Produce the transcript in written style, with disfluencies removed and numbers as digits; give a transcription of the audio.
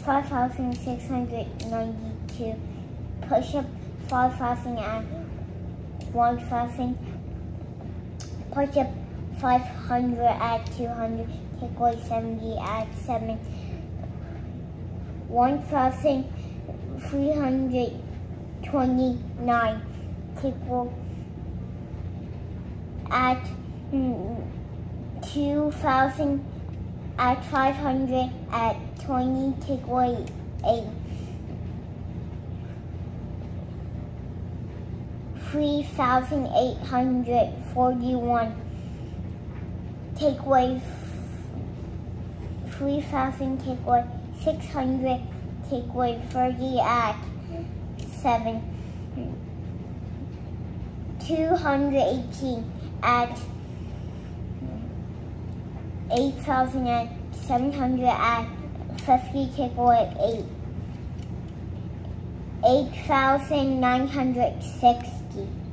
5,692. Push up 5,000 at 1,000. Push up 500 at 200. Take away 70 at 7. 1,329. Take away at 2,000 at 500 at 20. Take away 8. 3,841. Take away 3,000. Take away 600. Take away 30 at 7. 218 at 8,000 at 700 at 50. Take away 8. 8,960.